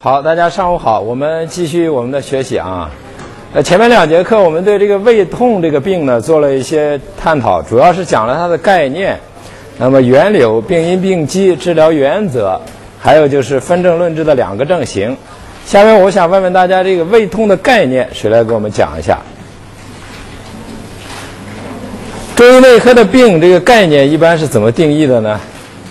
好，大家上午好，我们继续我们的学习啊。前面2节课我们对这个胃痛这个病呢做了一些探讨，主要是讲了它的概念，那么源流、病因病机、治疗原则，还有就是分证论治的2个症型。下面我想问问大家，这个胃痛的概念，谁来给我们讲一下？中医内科的病这个概念一般是怎么定义的呢？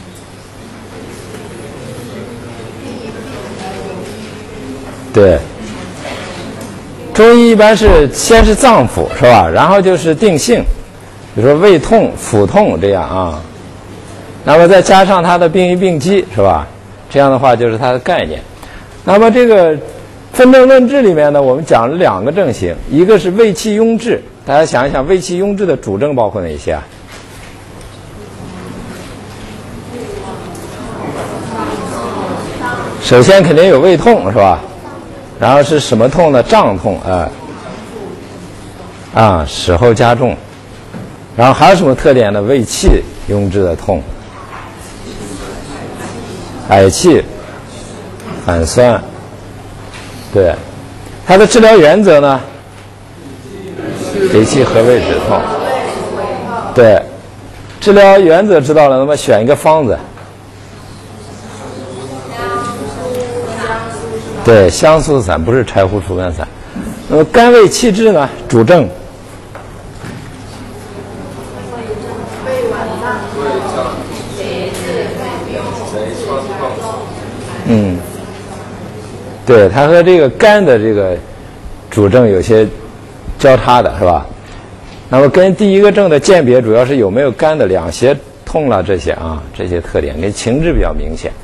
对，中医一般是先是脏腑是吧，然后就是定性，比如说胃痛、腹痛这样啊，那么再加上它的病因病机是吧？这样的话就是它的概念。那么这个分证论治里面呢，我们讲了2个症型，一个是胃气壅滞，大家想一想，胃气壅滞的主症包括哪些啊？首先肯定有胃痛是吧？然后是什么痛呢？胀痛使后加重。然后还有什么特点呢？胃气壅滞的痛，嗳气、反酸。对，它的治疗原则呢？理气和胃止痛。对，治疗原则知道了，那么选一个方子。对，香苏散不是柴胡除根散。那么肝胃气滞呢？主症。对，它和这个肝的这个主症有些交叉的是吧？那么跟第一个症的鉴别，主要是有没有肝的两胁痛了这些啊，这些特点跟情志比较明显。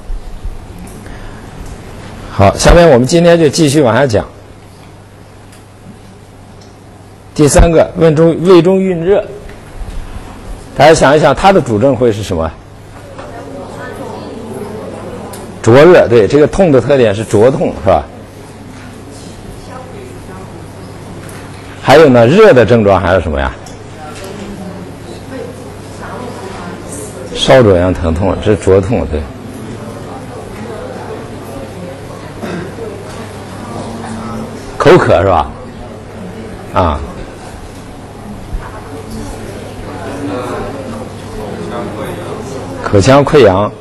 好，下面我们今天就继续往下讲。第3个，胃中蕴热，大家想一想，它的主症会是什么？灼热，对，这个痛的特点是灼痛，是吧？还有呢，热的症状还有什么呀？烧灼样疼痛，这是灼痛，对。口渴是吧？口腔溃疡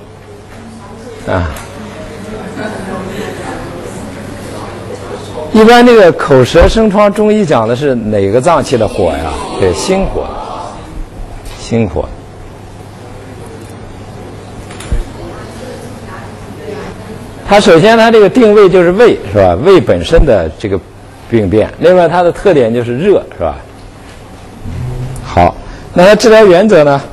一般这个口舌生疮，中医讲的是哪个脏器的火呀？对，心火。心火。它首先它这个定位就是胃是吧？胃本身的这个病变，另外它的特点就是热是吧？好，那它治疗原则呢？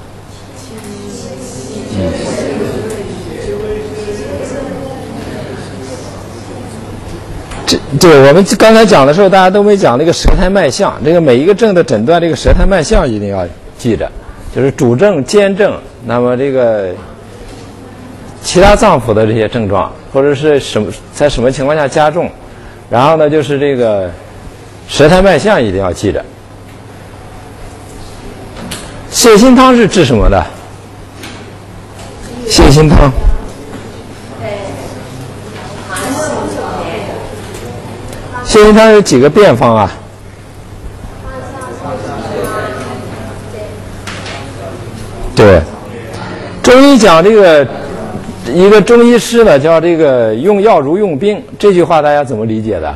对，我们刚才讲的时候，大家都没讲那个舌苔脉象。这个每一个症的诊断，这个舌苔脉象一定要记着，就是主症、兼症，那么这个其他脏腑的这些症状，或者是在什么情况下加重，然后呢，就是这个舌苔脉象一定要记着。泻心汤是治什么的？泻心汤。泻心汤有几个变方啊？对，中医讲这个，一个中医师呢叫这个用药如用兵，这句话大家怎么理解的？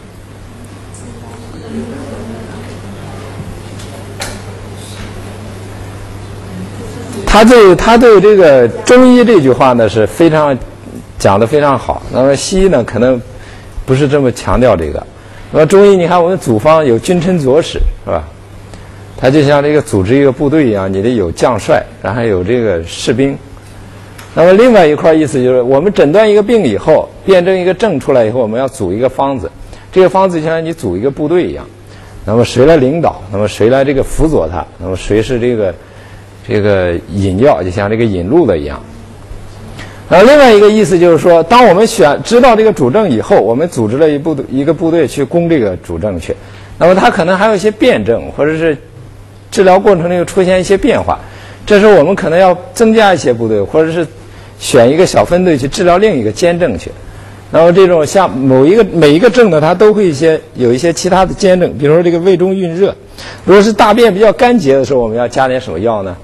他对这个中医这句话呢是非常讲得非常好，那么西医呢可能不是这么强调这个。那么中医，你看我们祖方有君臣佐使，是吧？它就像这个组织一个部队一样，你得有将帅，然后有这个士兵。那么另外一块意思就是，我们诊断一个病以后，辩证一个症出来以后，我们要组一个方子。这个方子就像你组一个部队一样，那么谁来领导？那么谁来这个辅佐他？那么谁是这个引药，就像这个引路的一样。然后另外一个意思就是说，当我们知道这个主症以后，我们组织了一个部队去攻这个主症去，那么它可能还有一些辩证，或者是治疗过程中又出现一些变化，这时候我们可能要增加一些部队，或者是选一个小分队去治疗另一个兼症去。 那么这种像每一个症呢，它都会有一些其他的兼症，比如说这个胃中蕴热。如果是大便比较干结的时候，我们要加点什么药呢？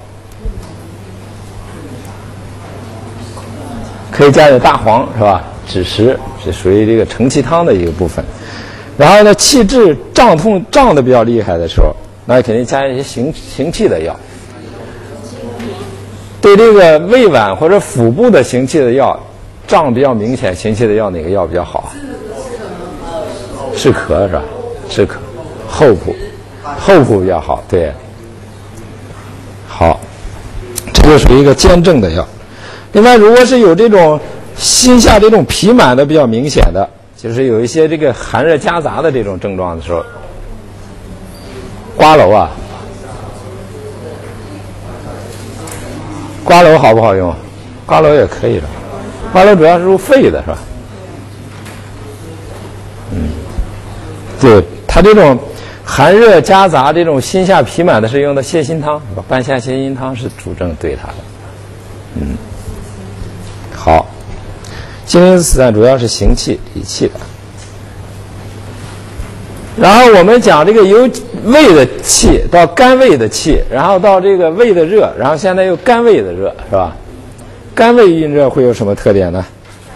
可以加点大黄，是吧？枳实是属于这个承气汤的一个部分。然后呢，气滞胀的比较厉害的时候，那肯定加一些行气的药。对这个胃脘或者腹部的行气的药，胀比较明显，行气的药哪个药比较好？止咳是吧？止咳，厚朴比较好，对。好，这就属于一个兼症的药。另外，如果是有这种心下这种痞满的比较明显的，就是有一些这个寒热夹杂的这种症状的时候，瓜蒌啊，瓜蒌好不好用？瓜蒌也可以的，瓜蒌主要是入肺的，是吧？对，它这种寒热夹杂、这种心下痞满的，是用的泻心汤，是吧？半夏泻心汤是主症对它的。好，金陵四散主要是行气理气的。然后我们讲这个由胃的气到肝胃的气，然后到这个胃的热，然后现在又肝胃的热，是吧？肝胃蕴热会有什么特点呢？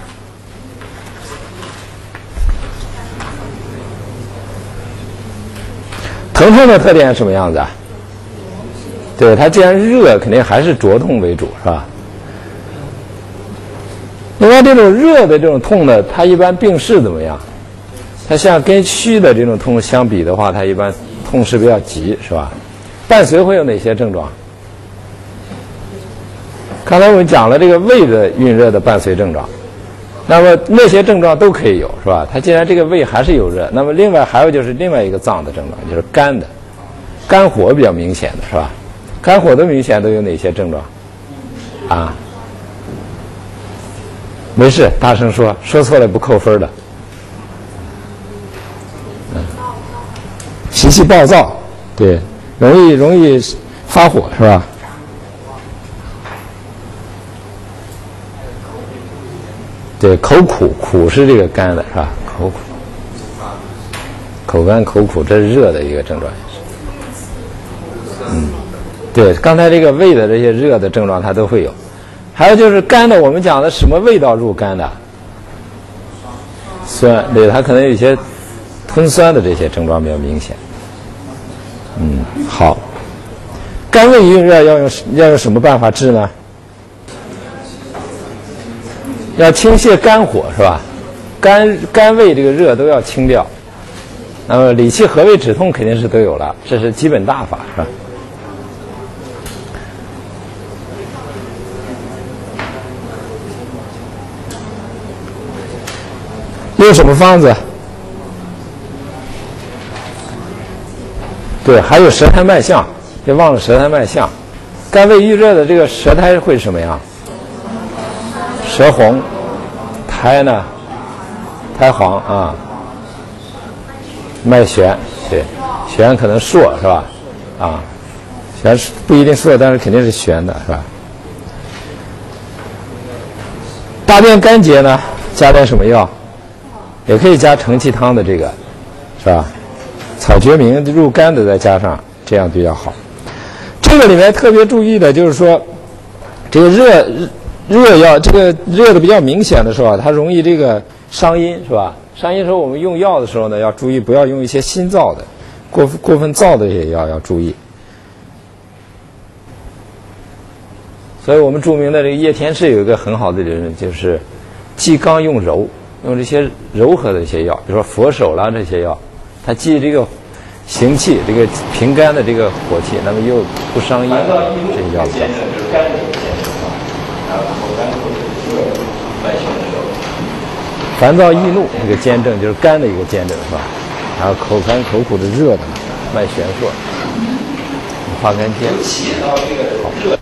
疼痛的特点是什么样子啊？对，它既然热，肯定还是灼痛为主，是吧？另外，这种热的这种痛呢，它一般病势怎么样？它像跟虚的这种痛相比的话，它一般痛势比较急，是吧？伴随会有哪些症状？刚才我们讲了这个胃的蕴热的伴随症状，那么那些症状都可以有，是吧？它既然这个胃还是有热，那么另外还有就是另外一个脏的症状，就是肝的，肝火比较明显的，是吧？肝火的明显都有哪些症状？啊？没事，大声说，说错了不扣分的。脾气暴躁，对，容易发火，是吧？对，口苦，苦是这个肝的，是吧？口苦，口干口苦，这是热的一个症状。对，刚才这个胃的这些热的症状它都会有。还有就是肝的，我们讲的什么味道入肝的？酸，对，它可能有一些吞酸的这些症状比较明显。好，肝胃蕴热要用什么办法治呢？要清泻肝火，是吧？肝胃这个热都要清掉。那么理气和胃止痛肯定是都有了，这是基本大法，是吧？用什么方子？对，还有舌苔脉象，别忘了舌苔脉象。肝胃郁热的这个舌苔会什么样？舌红，苔呢？苔黄啊。脉弦，对，弦可能硕，是吧？啊，弦不一定硕，但是肯定是弦的，是吧？大便干结呢，加点什么药？也可以加承气汤的这个，是吧？草决明入肝的再加上，这样比较好。这个里面特别注意的就是说，这个热药，这个热的比较明显的时候啊，它容易这个伤阴，是吧？伤阴时候我们用药的时候呢，要注意不要用一些辛燥的、过分燥的这些药要注意。所以我们著名的这个叶天士有一个很好的理论，就是既刚用柔。用这些柔和的一些药，比如说佛手啦这些药，它既这个行气、这个平肝的这个火气，那么又不伤阴，这些药比较好。烦躁易怒这个兼症就是肝的一个兼症，是吧？还有口干口苦的热的脉弦硕，化肝坚。好。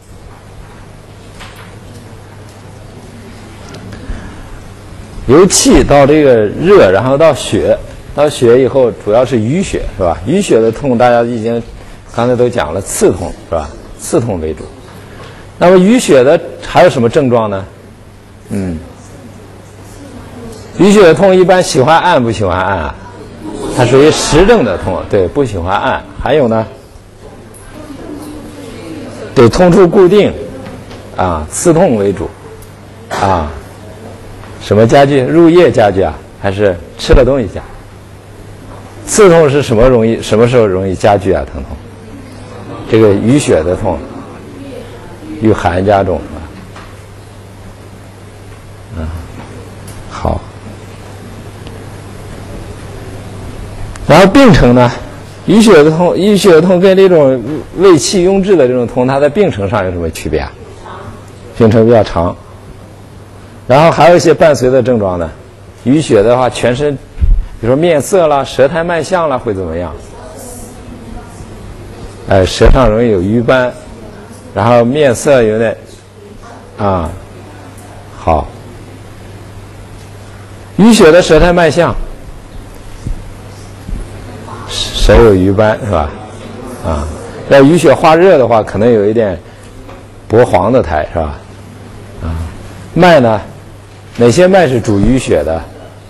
由气到这个热，然后到血，到血以后主要是淤血，是吧？淤血的痛大家已经刚才都讲了，刺痛，是吧？刺痛为主。那么淤血的还有什么症状呢？ 淤血的痛一般喜欢按不喜欢按啊？它属于实症的痛，对，不喜欢按。还有呢，对，痛处固定，啊，刺痛为主，啊，什么加剧？入夜加剧啊，还是吃了东西加？刺痛是什么时候容易加剧啊？疼痛？这个淤血的痛，遇寒加重啊。好。然后病程呢？淤血的痛跟这种胃气壅滞的这种痛，它在病程上有什么区别啊？病程比较长。然后还有一些伴随的症状呢。淤血的话，全身，比如说面涩啦、舌苔脉象啦，会怎么样？舌上容易有瘀斑，然后面色有点啊，好。淤血的舌苔脉象，舌有瘀斑是吧？啊，要淤血化热的话，可能有一点薄黄的苔是吧？啊，脉呢？哪些脉是主淤血的？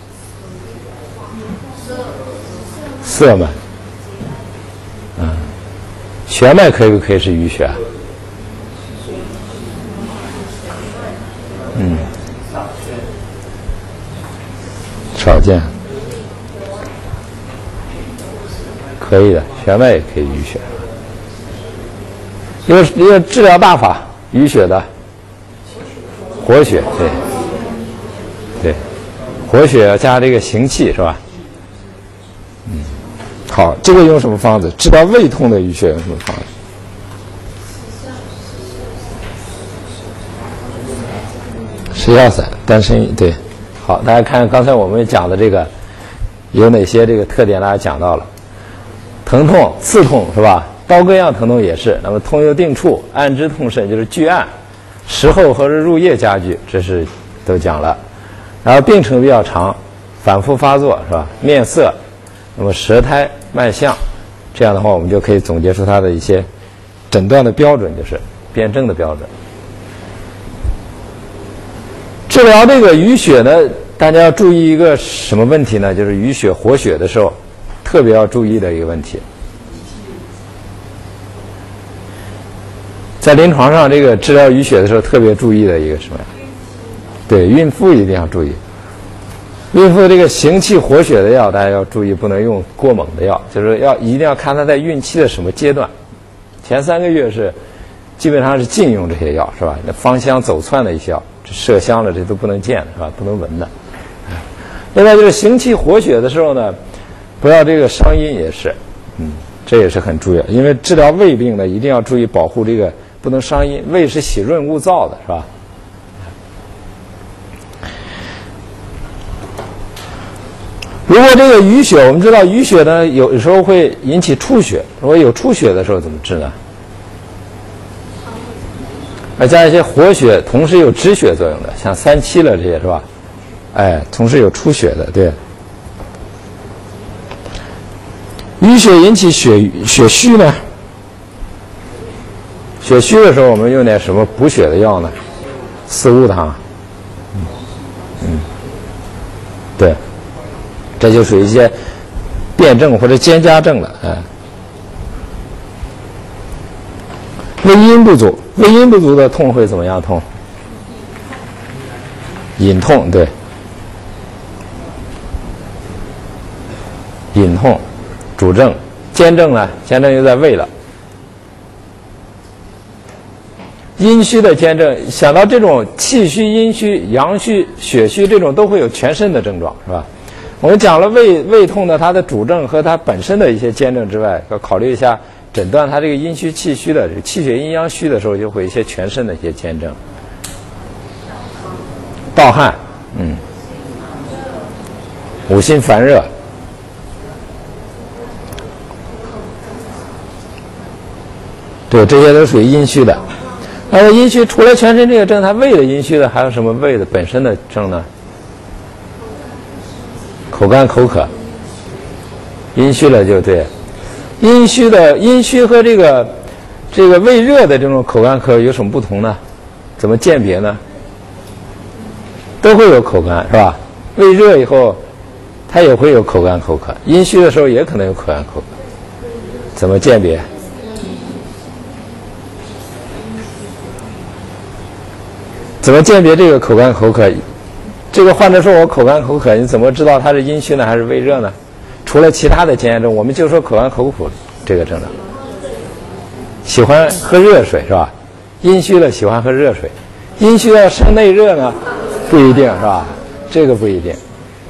涩脉。弦脉可不可以是淤血？少见。可以的，弦脉也可以淤血。一个治疗大法，淤血的活血，对，活血要加这个行气是吧？好，这个用什么方子？治疗胃痛的淤血用什么方子？食药散、丹参饮，对。好，大家看刚才我们讲的这个有哪些这个特点，大家讲到了。疼痛、刺痛是吧？刀割样疼痛也是。那么痛有定处，按之痛甚，就是拒按。时候或者入夜加剧，这是都讲了。然后病程比较长，反复发作是吧？面涩，那么舌苔脉象，这样的话我们就可以总结出它的一些诊断的标准，就是辨证的标准。治疗这个淤血呢，大家要注意一个什么问题呢？就是淤血活血的时候，特别要注意的一个问题。在临床上，这个治疗淤血的时候，特别注意的一个什么呀？对，孕妇一定要注意。孕妇这个行气活血的药，大家要注意，不能用过猛的药，就是一定要看她在孕期的什么阶段。前3个月是基本上是禁用这些药，是吧？那芳香走窜的一些药，麝香了这都不能见的，是吧？不能闻的。另外就是行气活血的时候呢，不要这个伤阴也是，这也是很重要。因为治疗胃病呢，一定要注意保护这个不能伤阴，胃是喜润恶燥的，是吧？如果这个淤血，我们知道淤血呢，有时候会引起出血。如果有出血的时候怎么治呢？加一些活血，同时有止血作用的，像3七了这些是吧？同时有出血的，对。淤血引起血虚呢？血虚的时候，我们用点什么补血的药呢？四物汤。对。这就属于一些辩证或者兼加症了，胃阴不足，胃阴不足的痛会怎么样痛？隐痛，对，隐痛主症，兼症呢？兼症又在胃了。阴虚的兼症，想到这种气虚、阴虚、阳虚、血虚这种都会有全身的症状，是吧？我们讲了胃痛的它的主症和它本身的一些兼症之外，要考虑一下诊断它这个阴虚气虚的气血阴阳虚的时候，就会有一些全身的一些兼症。盗汗，五心烦热，对，这些都属于阴虚的。阴虚除了全身这个症，它胃的阴虚的还有什么胃的本身的症呢？口干口渴，阴虚了就对。阴虚和这个胃热的这种口干口渴有什么不同呢？怎么鉴别呢？都会有口干是吧？ 胃热以后，它也会有口干口渴；阴虚的时候也可能有口干口渴。怎么鉴别？怎么鉴别这个口干口渴？这个患者说我口干口渴，你怎么知道他是阴虚呢还是胃热呢？除了其他的检验症，我们就说口干口苦这个症状。喜欢喝热水是吧？阴虚了喜欢喝热水，阴虚要生内热呢，不一定是吧？这个不一定。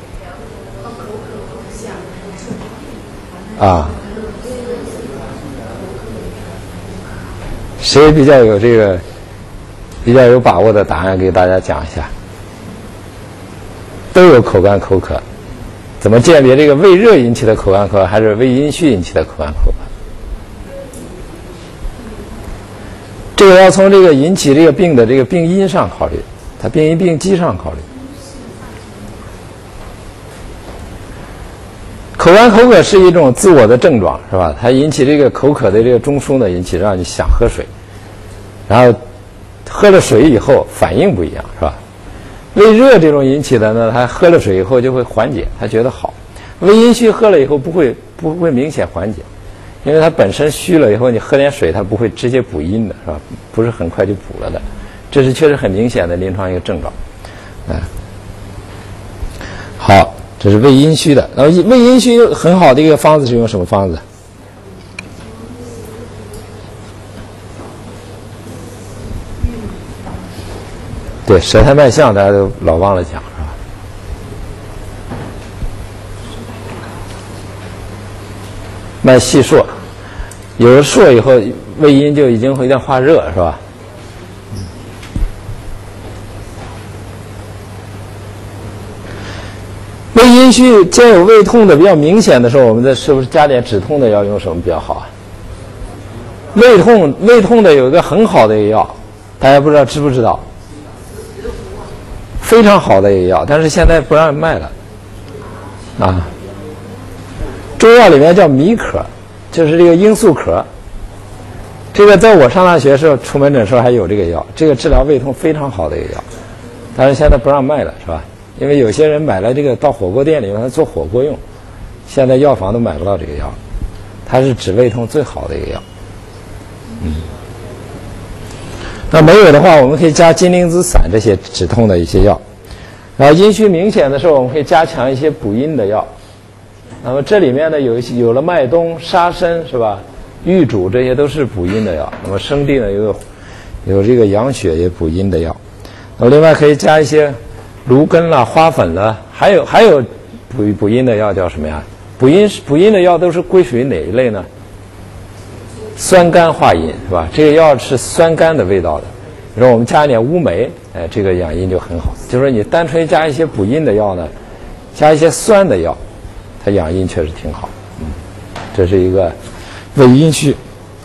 啊，谁比较有这个比较有把握的答案给大家讲一下？都有口干口渴，怎么鉴别这个胃热引起的口干口渴还是胃阴虚引起的口干口渴？这个要从这个引起这个病的这个病因上考虑，它病因病机上考虑。口干口渴是一种自我的症状，是吧？它引起这个口渴的这个中枢呢，引起让你想喝水，然后喝了水以后反应不一样，是吧？胃热这种引起的呢，它喝了水以后就会缓解，他觉得好。胃阴虚喝了以后不会明显缓解，因为它本身虚了以后，你喝点水它不会直接补阴的，是吧？不是很快就补了的，这是确实很明显的临床一个症状。好，这是胃阴虚的。然后胃阴虚很好的一个方子是用什么方子？对，舌苔脉象大家都老忘了讲，是吧？脉细数，有了数以后，胃阴就已经会有点化热，是吧？胃阴虚兼有胃痛的比较明显的时候，我们是不是加点止痛的药用什么比较好啊？胃痛的有一个很好的一个药，大家不知道知不知道？非常好的一个药，但是现在不让卖了。啊，中药里面叫米可，就是这个罂粟壳。这个在我上大学时候出门诊时候还有这个药，这个治疗胃痛非常好的一个药，但是现在不让卖了，是吧？因为有些人买了这个到火锅店里面做火锅用，现在药房都买不到这个药，它是治胃痛最好的一个药。那没有的话，我们可以加金铃子散这些止痛的一些药。然后阴虚明显的时候，我们可以加强一些补阴的药。那么这里面呢有了麦冬、沙参，是吧？玉渚这些都是补阴的药。那么生地呢有这个养血也补阴的药。那么另外可以加一些芦根啦、花粉啦，还有补阴的药叫什么呀？补阴的药都是归属于哪一类呢？酸甘化阴，是吧？这个药是酸甘的味道的。比如说我们加一点乌梅，这个养阴就很好。就是说你单纯加一些补阴的药呢，加一些酸的药，它养阴确实挺好。这是一个胃阴虚。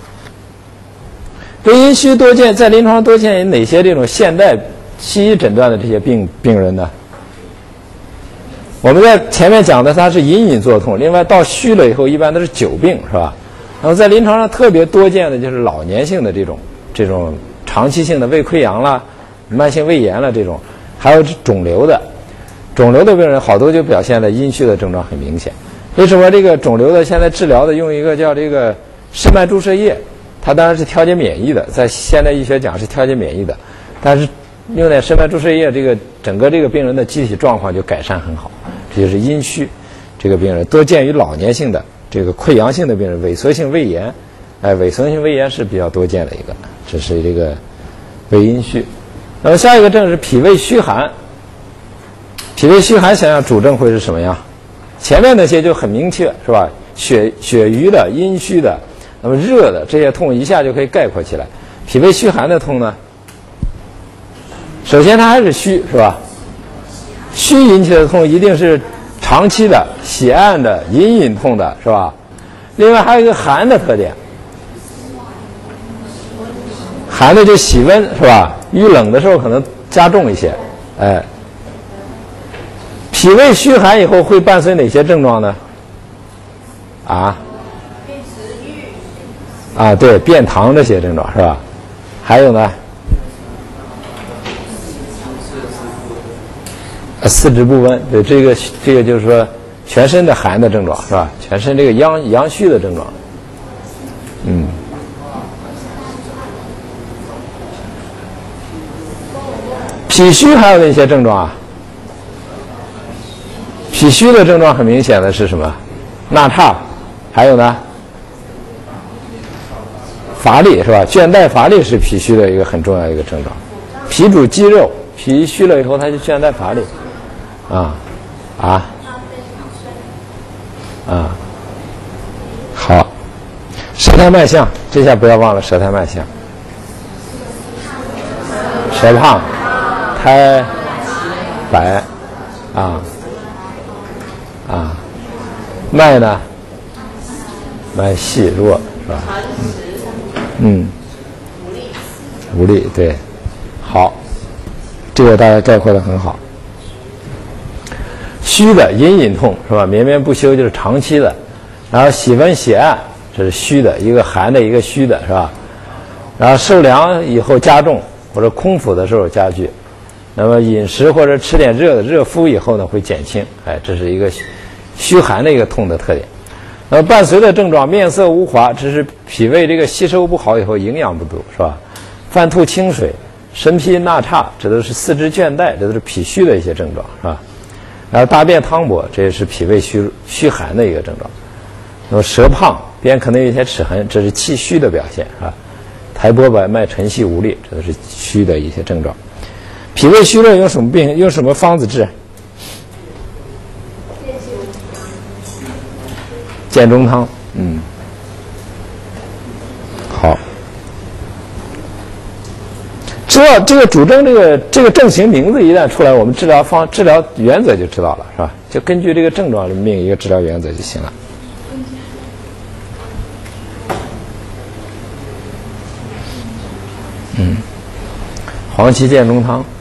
胃阴虚多见，在临床多见于哪些这种现代西医诊断的这些病人呢？我们在前面讲的它是隐隐作痛，另外到虚了以后一般都是久病，是吧？然后在临床上特别多见的就是老年性的这种长期性的胃溃疡啦、慢性胃炎啦这种，还有肿瘤的病人好多就表现的阴虚的症状很明显。为什么这个肿瘤的现在治疗的用一个叫这个肾脉注射液，它当然是调节免疫的，在现代医学讲是调节免疫的，但是用点肾脉注射液，这个整个这个病人的机体状况就改善很好。这就是阴虚这个病人多见于老年性的这个溃疡性的病人，萎缩性胃炎，萎缩性胃炎是比较多见的一个，这是这个胃阴虚。那么下一个症是脾胃虚寒。脾胃虚寒想想主症会是什么样？前面那些就很明确，是吧？血瘀的、阴虚的，那么热的这些痛一下就可以概括起来。脾胃虚寒的痛呢，首先它还是虚，是吧？虚引起的痛一定是长期的、血暗的、隐痛的，是吧？另外还有一个寒的特点，寒的就喜温，是吧？遇冷的时候可能加重一些，脾胃虚寒以后会伴随哪些症状呢？对，便溏这些症状，是吧？还有呢？ 四肢不温，对这个就是说全身的寒的症状是吧？全身这个阳虚的症状。脾虚还有哪些症状啊？脾虚的症状很明显的是什么？纳差，还有呢？乏力是吧？倦怠乏力是脾虚的一个很重要的一个症状。脾主肌肉，脾虚了以后它就倦怠乏力。好，舌苔脉象，这下不要忘了舌苔脉象。舌胖，苔白，脉呢？脉细弱是吧？无力，对，好，这个大家概括的很好。虚的隐痛是吧？绵绵不休就是长期的，然后喜温喜暗，这是虚的，一个寒的，一个虚的是吧？然后受凉以后加重，或者空腹的时候加剧，那么饮食或者吃点热的热敷以后呢会减轻，这是一个虚寒的一个痛的特点。那么伴随的症状面色无华，这是脾胃这个吸收不好以后营养不足是吧？泛吐清水，身披纳差，这都是四肢倦怠，这都是脾虚的一些症状是吧？然后大便汤薄，这也是脾胃虚寒的一个症状。那么舌胖，边可能有一些齿痕，这是气虚的表现是吧？苔薄白脉沉细无力，这都是虚的一些症状。脾胃虚弱用什么病？用什么方子治？建中汤。好。知道这个主症这个症型名字一旦出来，我们治疗原则就知道了是吧？就根据这个症状命一个治疗原则就行了。黄芪建中汤。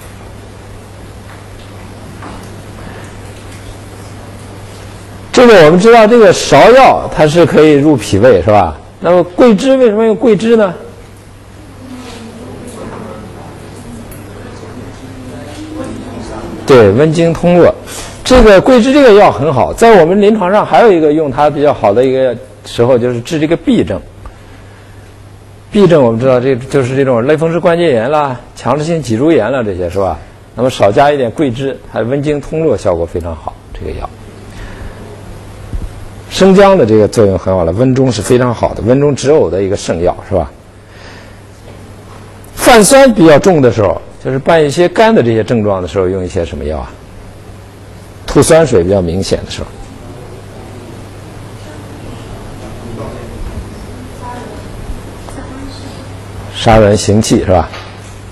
这个我们知道，这个芍药它是可以入脾胃是吧？那么桂枝为什么用桂枝呢？对，温经通络。这个桂枝这个药很好，在我们临床上还有一个用它比较好的一个时候，就是治这个痹症。痹症我们知道，这就是这种类风湿关节炎啦、强直性脊柱炎啦，这些是吧？那么少加一点桂枝，它温经通络效果非常好。这个药，生姜的这个作用很好了，温中是非常好的，温中止呕的一个圣药是吧？泛酸比较重的时候，就是伴一些肝的这些症状的时候，用一些什么药啊？吐酸水比较明显的时候。杀人行气是吧？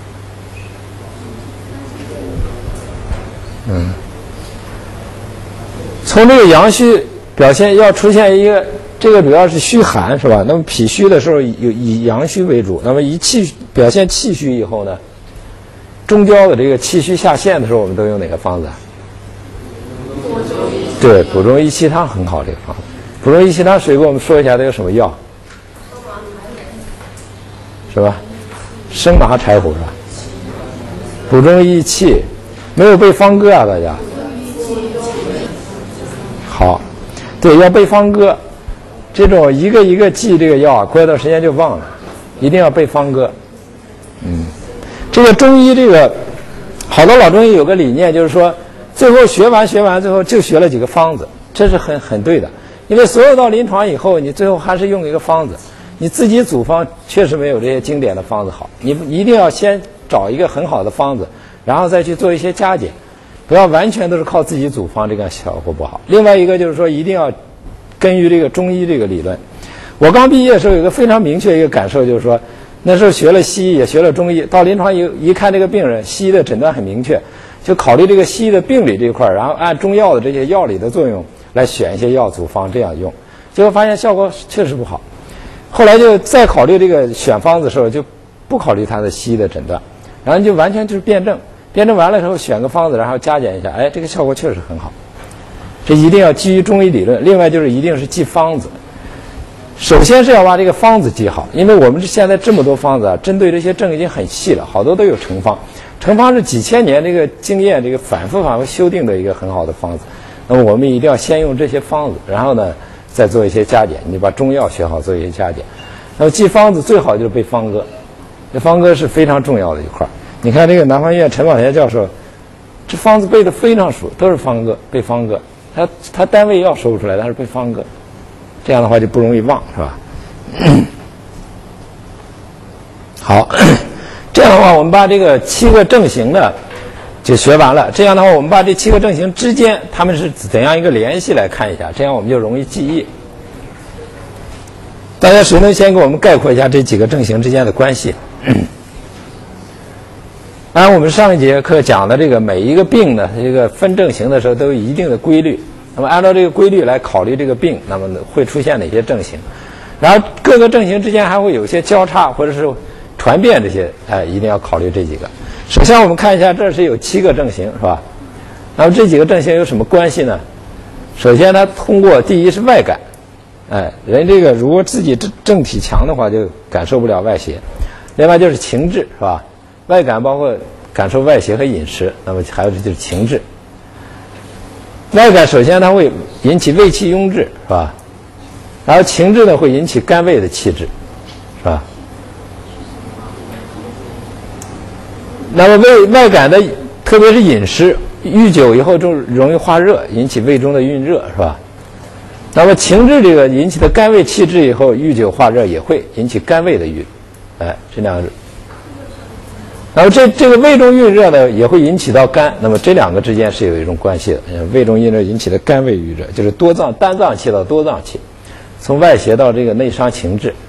从这个阳虚表现要出现一个，这个主要是虚寒是吧？那么脾虚的时候以阳虚为主，那么表现气虚以后呢，中焦的这个气虚下陷的时候，我们都用哪个方子？对，补中益气汤很好，这个方子。补中益气汤，水给我们说一下，它有什么药？是吧？生麻柴胡是吧？补中益气，没有背方歌啊，大家。好，对，要背方歌。这种一个一个记这个药啊，过一段时间就忘了，一定要背方歌。这个中医这个好多老中医有个理念，就是说最后学完，最后就学了几个方子，这是很对的。因为所有到临床以后，你最后还是用一个方子。你自己组方确实没有这些经典的方子好，你一定要先找一个很好的方子，然后再去做一些加减，不要完全都是靠自己组方，这个效果不好。另外一个就是说，一定要根据这个中医这个理论。我刚毕业的时候有一个非常明确一个感受，就是说那时候学了西医也学了中医，到临床一看这个病人，西医的诊断很明确，就考虑这个西医的病理这一块，然后按中药的这些药理的作用来选一些药组方这样用，结果发现效果确实不好。后来就再考虑这个选方子的时候，就不考虑它的西医的诊断，然后就完全就是辩证，辩证完了之后选个方子，然后加减一下，这个效果确实很好。这一定要基于中医理论。另外就是一定是记方子，首先是要把这个方子记好，因为我们现在这么多方子啊，针对这些症已经很细了，好多都有成方， 成方是几千年这个经验，这个反复修订的一个很好的方子。那么我们一定要先用这些方子，然后呢再做一些加减。你把中药学好，做一些加减。那么记方子最好就是背方歌，这方歌是非常重要的一块。你看这个南方医院陈宝田教授，这方子背得非常熟，都是方歌，背方歌。他单位药说不出来，但是背方歌，这样的话就不容易忘，是吧？好，这样的话我们把这个7个正形呢就学完了。这样的话我们把这7个正形之间它们是怎样一个联系来看一下，这样我们就容易记忆。大家谁能先给我们概括一下这几个正形之间的关系？当然我们上一节课讲的这个每一个病呢，这个分正形的时候都有一定的规律，那么按照这个规律来考虑这个病，那么会出现哪些正形，然后各个正形之间还会有一些交叉或者是传变，这些一定要考虑这几个。首先我们看一下，这是有7个正形，是吧？那么这几个正形有什么关系呢？首先它通过第一是外感，人这个如果自己正体强的话，就感受不了外邪。另外就是情志，是吧？外感包括感受外邪和饮食，那么还有就是情志。外感首先它会引起胃气壅滞，是吧？然后情志呢会引起肝胃的气滞，是吧？那么外感的特别是饮食，遇久以后就容易化热，引起胃中的蕴热，是吧？那么情志这个引起的肝胃气滞以后，遇久化热也会引起肝胃的郁，这两个。然后这个胃中蕴热呢，也会引起到肝，那么这两个之间是有一种关系的。胃中蕴热引起的肝胃郁热，就是单脏气到多脏气，从外邪到这个内伤情志。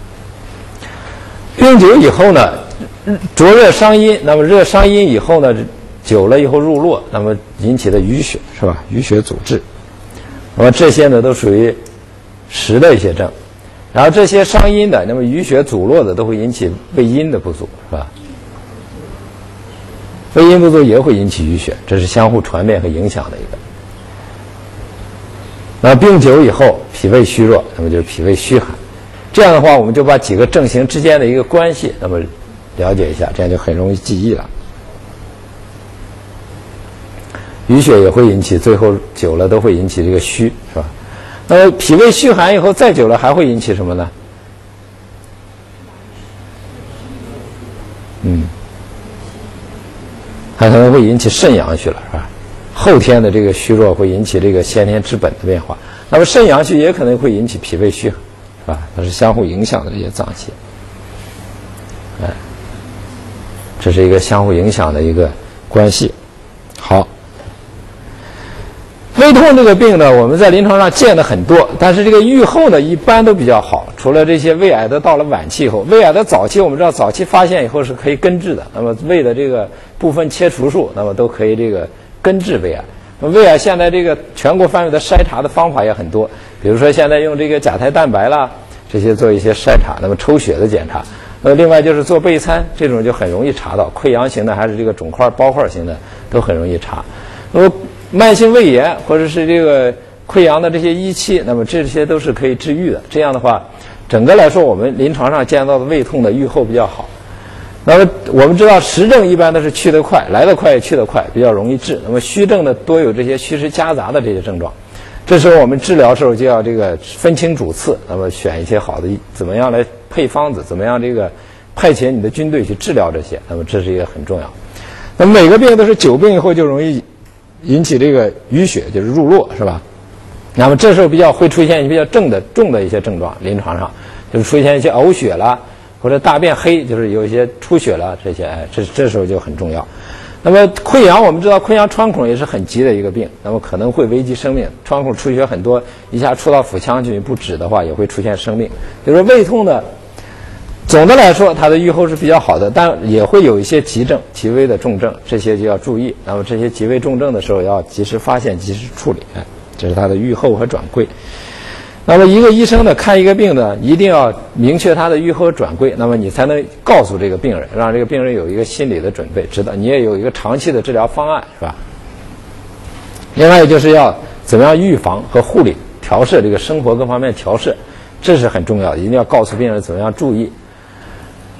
病久以后呢，灼热伤阴，那么热伤阴以后呢，久了以后入络，那么引起的淤血，是吧？淤血阻滞，那么这些呢都属于实的一些症。然后这些伤阴的，那么淤血阻络的都会引起胃阴的不足，是吧？胃阴不足也会引起淤血，这是相互传变和影响的一个。那病久以后，脾胃虚弱，那么就是脾胃虚寒。这样的话，我们就把几个正形之间的一个关系，那么了解一下，这样就很容易记忆了。淤血也会引起，最后久了都会引起这个虚，是吧？那么脾胃虚寒以后，再久了还会引起什么呢？它可能会引起肾阳虚了，是吧？后天的这个虚弱会引起这个先天之本的变化。那么肾阳虚也可能会引起脾胃虚，是吧？它是相互影响的这些脏器。这是一个相互影响的一个关系。好，胃痛这个病呢，我们在临床上见的很多，但是这个预后呢一般都比较好。除了这些胃癌的到了晚期以后，胃癌的早期我们知道早期发现以后是可以根治的，那么胃的这个部分切除术，那么都可以这个根治胃癌。那么胃癌现在这个全国范围的筛查的方法也很多，比如说现在用这个甲胎蛋白啦，这些做一些筛查，那么抽血的检查。另外就是做钡餐，这种就很容易查到，溃疡型的还是这个肿块包块型的都很容易查。那么慢性胃炎或者是这个溃疡的这些一期，那么这些都是可以治愈的。这样的话，整个来说我们临床上见到的胃痛的预后比较好。那么我们知道实症一般都是去得快，来得快也去得快，比较容易治。那么虚症呢，多有这些虚实夹杂的这些症状。这时候我们治疗的时候就要这个分清主次，那么选一些好的，怎么样来配方子，怎么样这个派遣你的军队去治疗这些，那么这是一个很重要。那么每个病都是久病以后就容易引起这个淤血，就是入络，是吧？那么这时候比较会出现比较重的一些症状，临床上就是出现一些呕血啦，或者大便黑，就是有一些出血了，这些这时候就很重要。那么溃疡，我们知道溃疡穿孔也是很急的一个病，那么可能会危及生命。穿孔出血很多，一下出到腹腔去不止的话，也会出现生命。就是胃痛呢，总的来说它的预后是比较好的，但也会有一些急症、极危的重症，这些就要注意。那么这些极危重症的时候要及时发现、及时处理，这是它的预后和转归。那么一个医生呢，看一个病呢，一定要明确他的预后转归，那么你才能告诉这个病人，让这个病人有一个心理的准备，知道你也有一个长期的治疗方案，是吧？另外就是要怎么样预防和护理、调摄这个生活各方面调摄，这是很重要的，一定要告诉病人怎么样注意。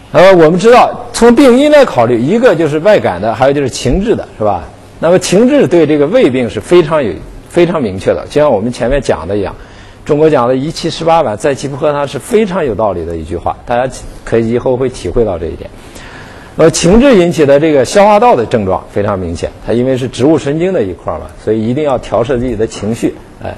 我们知道从病因来考虑，一个就是外感的，还有就是情志的，是吧？那么情志对这个胃病是非常明确的，就像我们前面讲的一样，中国讲的一气18碗，再气不喝汤是非常有道理的一句话，大家可以以后会体会到这一点。情志引起的这个消化道的症状非常明显，它因为是植物神经的一块嘛，所以一定要调摄自己的情绪。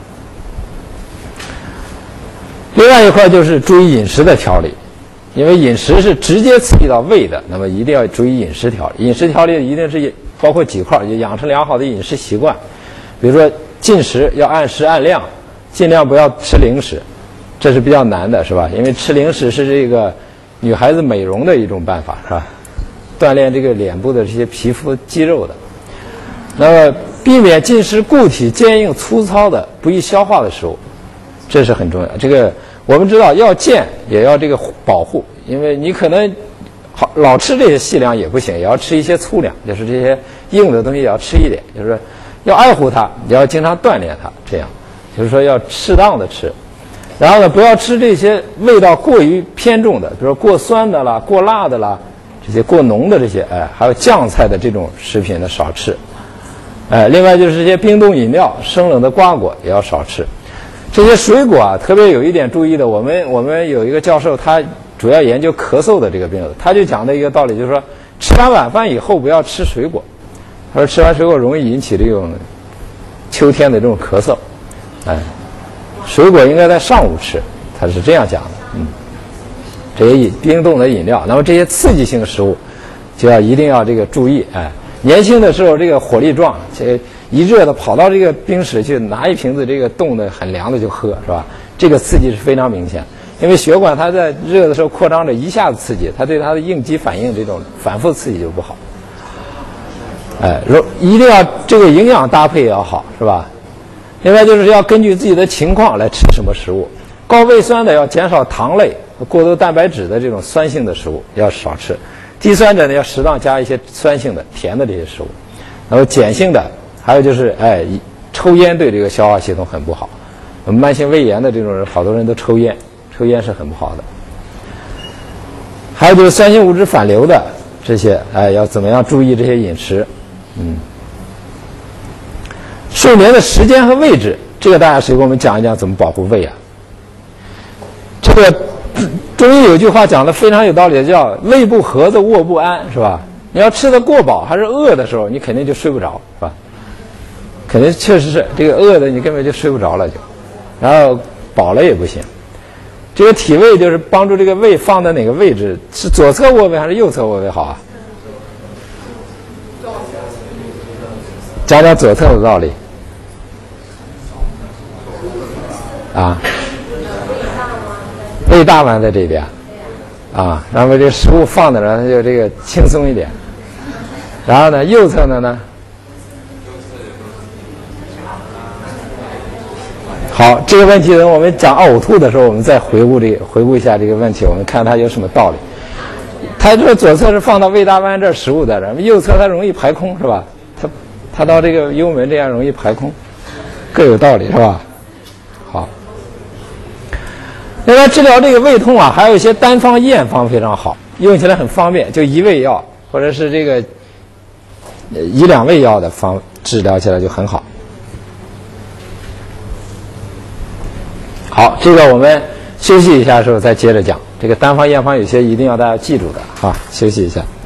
另外一块就是注意饮食的调理，因为饮食是直接刺激到胃的，那么一定要注意饮食调理。饮食调理一定是包括几块，就养成良好的饮食习惯，比如说进食要按时按量，尽量不要吃零食，这是比较难的，是吧？因为吃零食是这个女孩子美容的一种办法，是吧？锻炼这个脸部的这些皮肤肌肉的。那么避免进食固体坚硬粗糙的不易消化的食物，这是很重要。这个我们知道要健也要这个保护，因为你可能老吃这些细粮也不行，也要吃一些粗粮，就是这些硬的东西也要吃一点，就是要爱护它，也要经常锻炼它，这样就是说要适当的吃。然后呢，不要吃这些味道过于偏重的，比如说过酸的啦、过辣的啦，这些过浓的这些，还有酱菜的这种食品呢少吃。另外就是这些冰冻饮料、生冷的瓜果也要少吃。这些水果啊，特别有一点注意的，我们有一个教授，他主要研究咳嗽的这个病人，他就讲的一个道理，就是说吃完晚饭以后不要吃水果，他说吃完水果容易引起这种秋天的这种咳嗽。水果应该在上午吃，他是这样讲的。这些冰冻的饮料，那么这些刺激性食物就一定要这个注意。年轻的时候这个火力壮，这一热的跑到这个冰室去拿一瓶子这个冻的很凉的就喝，是吧？这个刺激是非常明显，因为血管它在热的时候扩张着，一下子刺激，它对它的应激反应这种反复刺激就不好。一定要这个营养搭配也要好，是吧？另外就是要根据自己的情况来吃什么食物，高胃酸的要减少糖类、过多蛋白质的这种酸性的食物要少吃，低酸者呢要适当加一些酸性的甜的这些食物。然后碱性的，还有就是抽烟对这个消化系统很不好，慢性胃炎的这种人好多人都抽烟，抽烟是很不好的。还有就是酸性物质反流的这些，要怎么样注意这些饮食。睡眠的时间和位置，这个大家谁给我们讲一讲怎么保护胃啊？这个中医有句话讲的非常有道理，叫胃不和的卧不安，是吧？你要吃的过饱还是饿的时候，你肯定就睡不着，是吧？肯定确实是这个饿的你根本就睡不着了就，然后饱了也不行。这个体位就是帮助这个胃放在哪个位置，是左侧卧位还是右侧卧位好啊？讲讲左侧的道理啊。胃大碗在这边啊，然后这食物放在那儿，它就这个轻松一点。然后呢，右侧呢？好，这个问题等我们讲呕吐的时候，我们再回顾一下这个问题，我们看它有什么道理。它这左侧是放到胃大弯这儿食物在这儿，右侧它容易排空，是吧？它到这个幽门这样容易排空，各有道理，是吧？好。另外治疗这个胃痛啊，还有一些单方验方非常好，用起来很方便，就一味药或者是这个1、2味药的方治疗起来就很好。好，这个我们休息一下的时候再接着讲。这个单方验方有些一定要大家记住的，休息一下。